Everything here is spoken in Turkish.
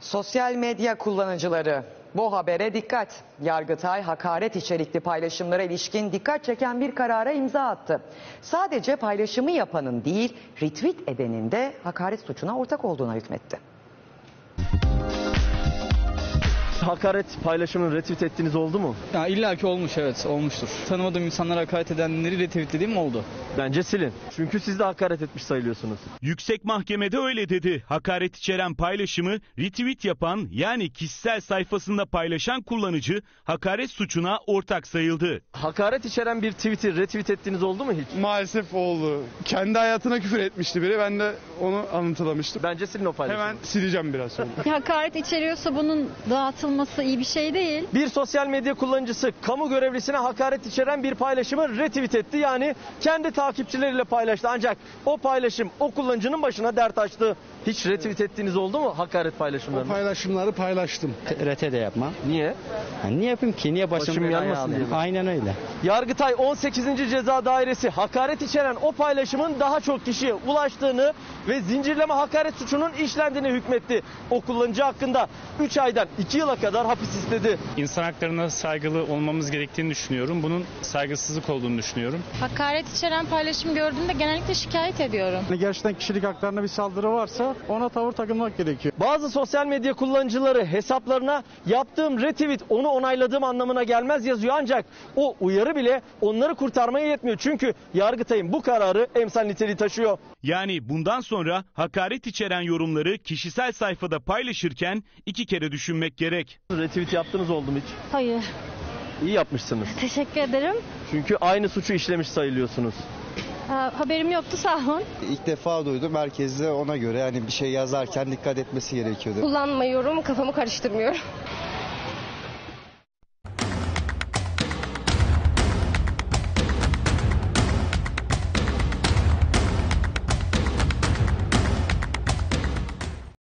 Sosyal medya kullanıcıları, bu habere dikkat. Yargıtay hakaret içerikli paylaşımlara ilişkin dikkat çeken bir karara imza attı. Sadece paylaşımı yapanın değil, retweet edenin de hakaret suçuna ortak olduğuna hükmetti. Hakaret paylaşımını retweet ettiğiniz oldu mu? Ya illa ki olmuş, evet, olmuştur. Tanımadığım insanlara hakaret edenleri retweetlediğim oldu. Bence silin. Çünkü siz de hakaret etmiş sayılıyorsunuz. Yüksek Mahkemede öyle dedi. Hakaret içeren paylaşımı retweet yapan, yani kişisel sayfasında paylaşan kullanıcı hakaret suçuna ortak sayıldı. Hakaret içeren bir tweet'i retweet ettiğiniz oldu mu hiç? Maalesef oldu. Kendi hayatına küfür etmişti biri. Ben de onu anlatılamıştım. Bence silin o paylaşımı. Hemen sileceğim biraz sonra. Hakaret içeriyorsa bunun dağıtılması iyi bir şey değil. Bir sosyal medya kullanıcısı kamu görevlisine hakaret içeren bir paylaşımı retweet etti. Yani kendi takipçileriyle paylaştı. Ancak o paylaşım o kullanıcının başına dert açtı. Hiç retweet ettiğiniz oldu mu hakaret paylaşımlarını? O paylaşımları paylaştım. RT de yapma. Niye? Yani niye yapayım ki? Niye başım belaya yanmasın alayım? diye mi? Aynen öyle. Yargıtay 18. Ceza Dairesi hakaret içeren o paylaşımın daha çok kişiye ulaştığını ve zincirleme hakaret suçunun işlendiğini hükmetti. O kullanıcı hakkında 3 aydan 2 yıla kadar hapis istedi. İnsan haklarına saygılı olmamız gerektiğini düşünüyorum. Bunun saygısızlık olduğunu düşünüyorum. Hakaret içeren paylaşım gördüğümde genellikle şikayet ediyorum. Gerçekten kişilik haklarına bir saldırı varsa ona tavır takınmak gerekiyor. Bazı sosyal medya kullanıcıları hesaplarına yaptığım retweet onu onayladığım anlamına gelmez yazıyor. Ancak o uyarı bile onları kurtarmaya yetmiyor. Çünkü Yargıtay'ın bu kararı emsal niteliği taşıyor. Yani bundan sonra hakaret içeren yorumları kişisel sayfada paylaşırken 2 kere düşünmek gerek. Retweet yaptınız oldu mu hiç? Hayır. İyi yapmışsınız. Teşekkür ederim. Çünkü aynı suçu işlemiş sayılıyorsunuz. Haberim yoktu, sağ olun. İlk defa duydum. Herkes de ona göre yani bir şey yazarken dikkat etmesi gerekiyordu. Kullanmıyorum, kafamı karıştırmıyorum.